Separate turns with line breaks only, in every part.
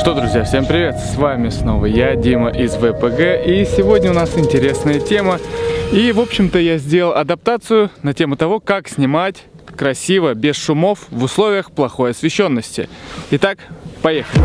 Что, друзья, всем привет! С вами снова я, Дима из ВПГ, и сегодня у нас интересная тема. И, в общем-то, я сделал адаптацию на тему того, как снимать красиво, без шумов, в условиях плохой освещенности. Итак, поехали!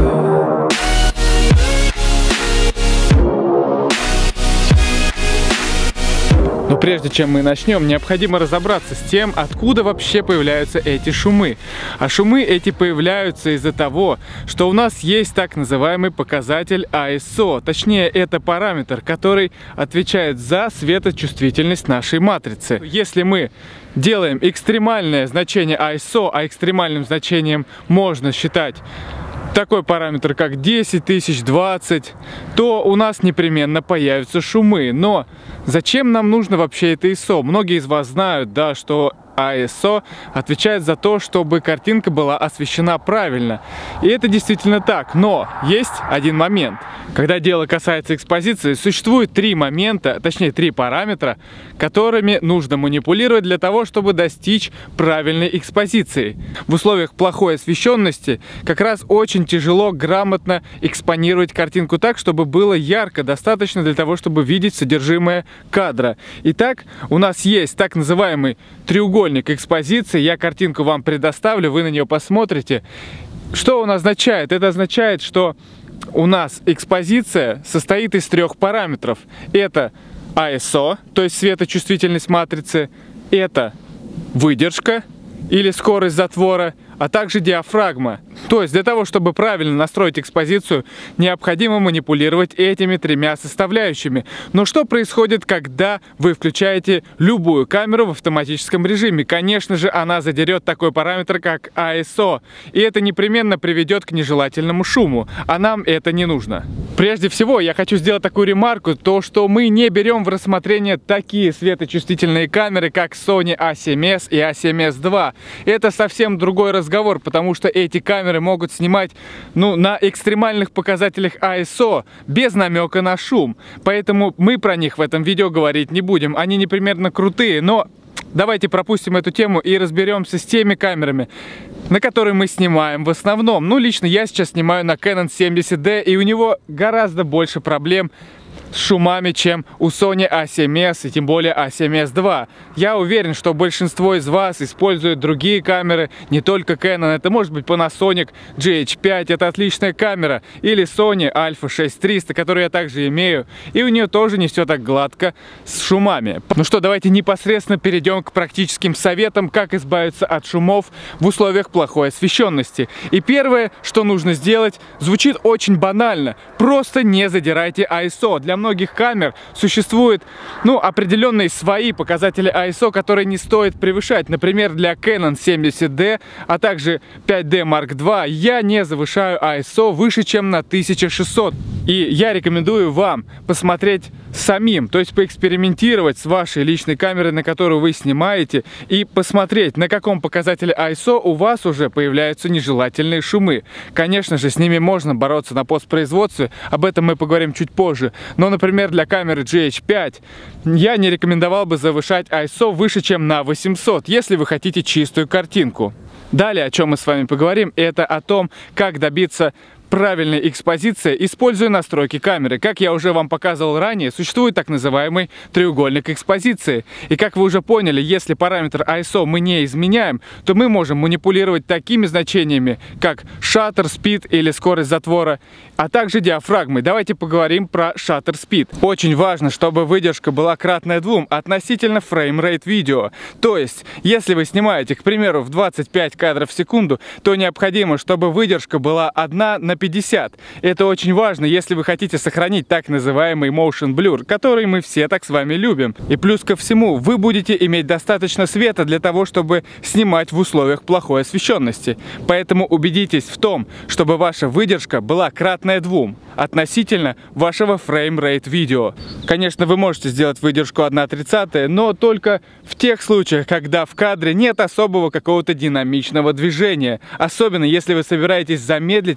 Но прежде чем мы начнем, необходимо разобраться с тем, откуда вообще появляются эти шумы. А шумы эти появляются из-за того, что у нас есть так называемый показатель ISO. Точнее, это параметр, который отвечает за светочувствительность нашей матрицы. Если мы делаем экстремальное значение ISO, а экстремальным значением можно считать такой параметр, как 10 тысяч, 20, то у нас непременно появятся шумы. Но зачем нам нужно вообще это ISO? Многие из вас знают, да, что ISO отвечает за то, чтобы картинка была освещена правильно. И это действительно так. Но есть один момент. Когда дело касается экспозиции, существует три момента, точнее три параметра, которыми нужно манипулировать для того, чтобы достичь правильной экспозиции. В условиях плохой освещенности как раз очень тяжело грамотно экспонировать картинку так, чтобы было ярко, достаточно для того, чтобы видеть содержимое кадра. Итак, у нас есть так называемый треугольник экспозиции. Я картинку вам предоставлю, вы на нее посмотрите. Что он означает? Это означает, что у нас экспозиция состоит из трех параметров. Это ISO, то есть светочувствительность матрицы, это выдержка или скорость затвора, а также диафрагма. То есть для того, чтобы правильно настроить экспозицию, необходимо манипулировать этими тремя составляющими. Но что происходит, когда вы включаете любую камеру в автоматическом режиме? Конечно же, она задерет такой параметр, как ISO. И это непременно приведет к нежелательному шуму. А нам это не нужно. Прежде всего, я хочу сделать такую ремарку, то что мы не берем в рассмотрение такие светочувствительные камеры, как Sony A7S и A7S II. Это совсем другой разговор, потому что эти камеры могут снимать на экстремальных показателях ISO без намека на шум. Поэтому мы про них в этом видео говорить не будем. Они непременно крутые, но давайте пропустим эту тему и разберемся с теми камерами, на которые мы снимаем в основном. Лично я сейчас снимаю на Canon 70D, и у него гораздо больше проблем с шумами, чем у Sony A7S и тем более A7S II. Я уверен, что большинство из вас используют другие камеры, не только Canon. Это может быть Panasonic GH5, это отличная камера, или Sony Alpha 6300, которую я также имею, и у нее тоже не все так гладко с шумами. Ну что, давайте непосредственно перейдем к практическим советам, как избавиться от шумов в условиях плохой освещенности. И первое, что нужно сделать, звучит очень банально: просто не задирайте ISO. Для многих камер существуют определенные свои показатели ISO, которые не стоит превышать. Например, для Canon 70D, а также 5D Mark II я не завышаю ISO выше, чем на 1600. И я рекомендую вам посмотреть самим, то есть поэкспериментировать с вашей личной камерой, на которую вы снимаете, и посмотреть, на каком показателе ISO у вас уже появляются нежелательные шумы. Конечно же, с ними можно бороться на постпроизводстве, об этом мы поговорим чуть позже. Но, например, для камеры GH5 я не рекомендовал бы завышать ISO выше, чем на 800, если вы хотите чистую картинку. Далее, о чем мы с вами поговорим, это о том, как добиться правильной экспозиции, используя настройки камеры. Как я уже вам показывал ранее, существует так называемый треугольник экспозиции. И как вы уже поняли, если параметр ISO мы не изменяем, то мы можем манипулировать такими значениями, как shutter speed или скорость затвора, а также диафрагмой. Давайте поговорим про shutter speed. Очень важно, чтобы выдержка была кратная 2 относительно фреймрейт видео. То есть, если вы снимаете, к примеру, в 25 кадров в секунду, то необходимо, чтобы выдержка была 1 на 50. Это очень важно, если вы хотите сохранить так называемый motion blur, который мы все так с вами любим. И плюс ко всему, вы будете иметь достаточно света для того, чтобы снимать в условиях плохой освещенности. Поэтому убедитесь в том, чтобы ваша выдержка была кратная 2 относительно вашего фреймрейт видео. Конечно, вы можете сделать выдержку 1/30, но только в тех случаях, когда в кадре нет особого какого-то динамичного движения. Особенно, если вы собираетесь замедлить ваше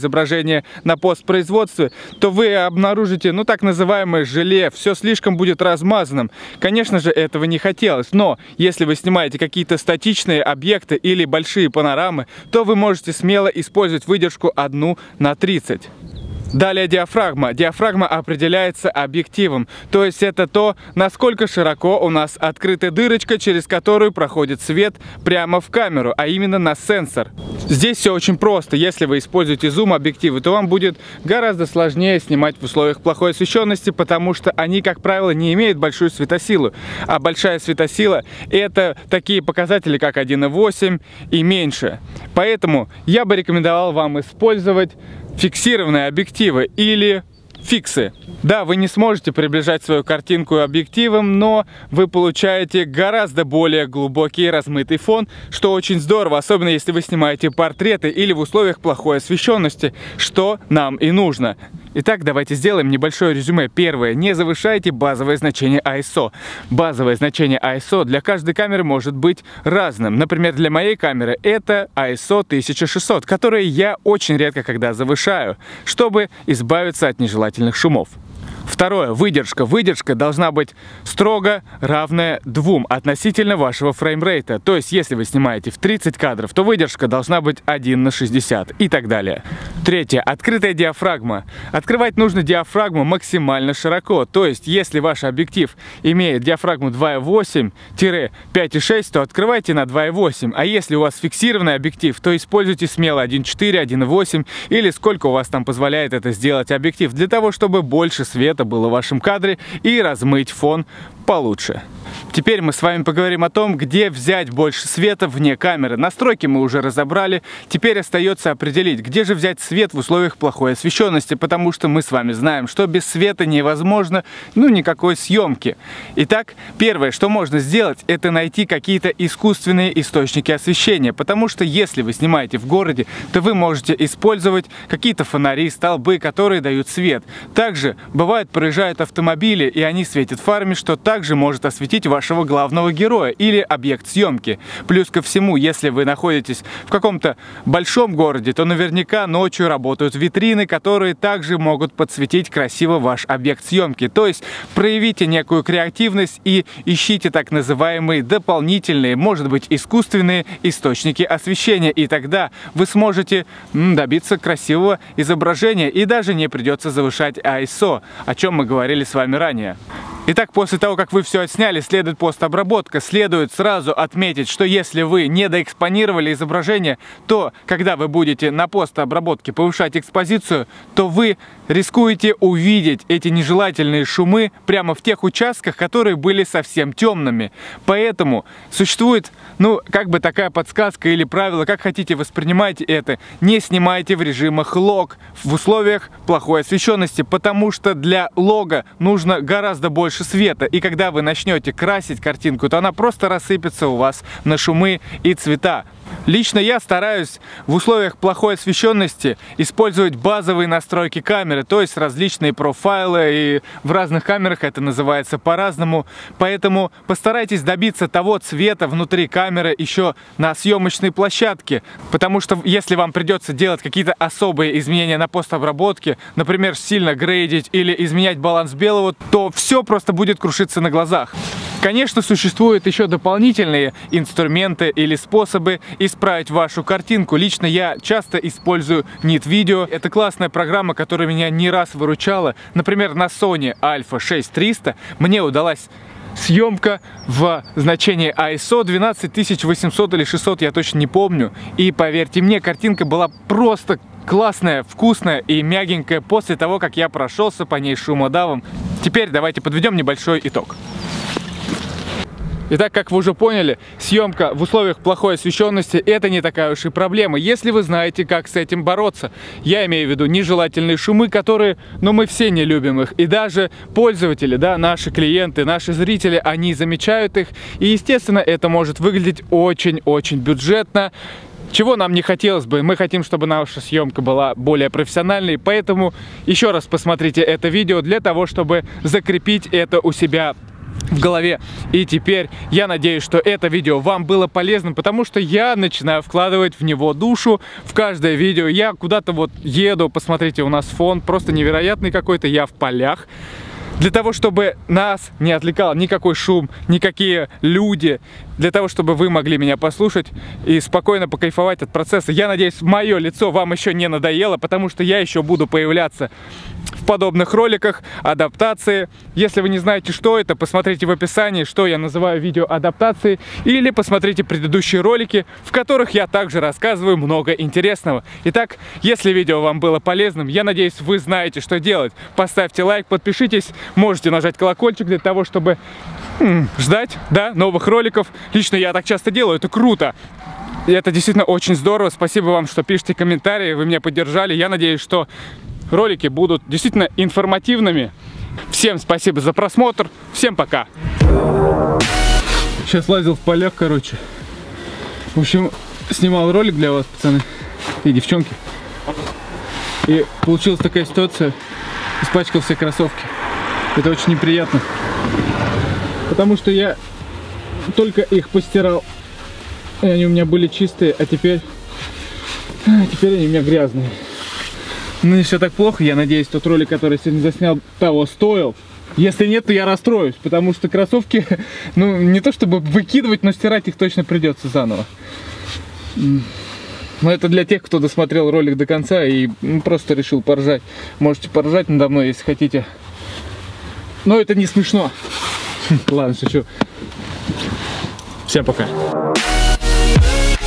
изображение на постпроизводстве, то вы обнаружите, ну, так называемое желе, все слишком будет размазанным. Конечно же, этого не хотелось, но если вы снимаете какие-то статичные объекты или большие панорамы, то вы можете смело использовать выдержку 1:30. Далее диафрагма. Диафрагма определяется объективом, то есть это то, насколько широко у нас открыта дырочка, через которую проходит свет прямо в камеру, а именно на сенсор. Здесь все очень просто. Если вы используете зум-объективы, то вам будет гораздо сложнее снимать в условиях плохой освещенности, потому что они, как правило, не имеют большую светосилу. А большая светосила — это такие показатели, как 1,8 и меньше. Поэтому я бы рекомендовал вам использовать фиксированные объективы или фиксы. Да, вы не сможете приближать свою картинку объективом, но вы получаете гораздо более глубокий и размытый фон, что очень здорово, особенно если вы снимаете портреты или в условиях плохой освещенности, что нам и нужно. Итак, давайте сделаем небольшое резюме. Первое. Не завышайте базовое значение ISO. Базовое значение ISO для каждой камеры может быть разным. Например, для моей камеры это ISO 1600, которое я очень редко когда завышаю, чтобы избавиться от нежелательных шумов. Второе. Выдержка. Выдержка должна быть строго равная 2 относительно вашего фреймрейта. То есть, если вы снимаете в 30 кадров, то выдержка должна быть 1:60 и так далее. Третье. Открытая диафрагма. Открывать нужно диафрагму максимально широко. То есть, если ваш объектив имеет диафрагму 2,8-5,6, то открывайте на 2,8. А если у вас фиксированный объектив, то используйте смело 1,4, 1,8 или сколько у вас там позволяет это сделать объектив, для того, чтобы больше света было в вашем кадре и размыть фон получше. Теперь мы с вами поговорим о том, где взять больше света вне камеры. Настройки мы уже разобрали. Теперь остается определить, где же взять свет в условиях плохой освещенности, потому что мы с вами знаем, что без света невозможно, никакой съемки. Итак, первое, что можно сделать, это найти какие-то искусственные источники освещения, потому что если вы снимаете в городе, то вы можете использовать какие-то фонари, столбы, которые дают свет. Также бывает, проезжают автомобили, и они светят фарами, что также может осветить вашего главного героя или объект съемки. Плюс ко всему, если вы находитесь в каком-то большом городе, то наверняка ночью работают витрины, которые также могут подсветить красиво ваш объект съемки. То есть проявите некую креативность и ищите так называемые дополнительные, может быть, искусственные источники освещения. И тогда вы сможете добиться красивого изображения и даже не придется завышать ISO, о чем мы говорили с вами ранее. Итак, после того, как вы все отсняли, следует постобработка. Следует сразу отметить, что если вы не доэкспонировали изображение, то когда вы будете на постобработке повышать экспозицию, то вы рискуете увидеть эти нежелательные шумы прямо в тех участках, которые были совсем темными. Поэтому существует, как бы такая подсказка или правило, как хотите воспринимайте это. Не снимайте в режимах лог в условиях плохой освещенности, потому что для лога нужно гораздо больше света, и когда вы начнете красить картинку, то она просто рассыпется у вас на шумы и цвета. Лично я стараюсь в условиях плохой освещенности использовать базовые настройки камеры, то есть различные профайлы, и в разных камерах это называется по-разному. Поэтому постарайтесь добиться того цвета внутри камеры еще на съемочной площадке, потому что если вам придется делать какие-то особые изменения на постобработке, например, сильно грейдить или изменять баланс белого, то все просто будет крушиться на глазах. Конечно, существуют еще дополнительные инструменты или способы исправить вашу картинку. Лично я часто использую NitVideo. Это классная программа, которая меня не раз выручала. Например, на Sony Alpha 6300 мне удалась съемка в значении ISO 12800 или 600, я точно не помню. И поверьте мне, картинка была просто классная, вкусная и мягенькая после того, как я прошелся по ней шумодавом. Теперь давайте подведем небольшой итог. Итак, как вы уже поняли, съемка в условиях плохой освещенности — это не такая уж и проблема, если вы знаете, как с этим бороться. Я имею в виду нежелательные шумы, которые, мы все не любим их. И даже пользователи, наши клиенты, наши зрители, они замечают их. И, естественно, это может выглядеть очень-очень бюджетно, чего нам не хотелось бы. Мы хотим, чтобы наша съемка была более профессиональной, поэтому еще раз посмотрите это видео для того, чтобы закрепить это у себя в голове. И теперь я надеюсь, что это видео вам было полезным, потому что я начинаю вкладывать в него душу в каждое видео. Я куда-то вот еду, посмотрите, у нас фон просто невероятный какой-то, я в полях. Для того, чтобы нас не отвлекал никакой шум, никакие люди, для того, чтобы вы могли меня послушать и спокойно покайфовать от процесса. Я надеюсь, мое лицо вам еще не надоело, потому что я еще буду появляться в подобных роликах, адаптации. Если вы не знаете, что это, посмотрите в описании, что я называю видео адаптацией, или посмотрите предыдущие ролики, в которых я также рассказываю много интересного. Итак, если видео вам было полезным, я надеюсь, вы знаете, что делать. Поставьте лайк, подпишитесь, можете нажать колокольчик для того, чтобы ждать, да, новых роликов. Лично я так часто делаю, это круто. И это действительно очень здорово. Спасибо вам, что пишете комментарии, вы меня поддержали. Я надеюсь, что ролики будут действительно информативными. Всем спасибо за просмотр. Всем пока. Сейчас лазил в полях, короче. В общем, снимал ролик для вас, пацаны и девчонки. И получилась такая ситуация. Испачкал все кроссовки. Это очень неприятно. Потому что я только их постирал. И они у меня были чистые, а теперь они у меня грязные. Ну не все так плохо. Я надеюсь, тот ролик, который я сегодня заснял, того стоил. Если нет, то я расстроюсь, потому что кроссовки, ну не то чтобы выкидывать, но стирать их точно придется заново. Но это для тех, кто досмотрел ролик до конца и просто решил поржать. Можете поржать надо мной, если хотите. Но это не смешно. Ладно, шучу. Всем пока.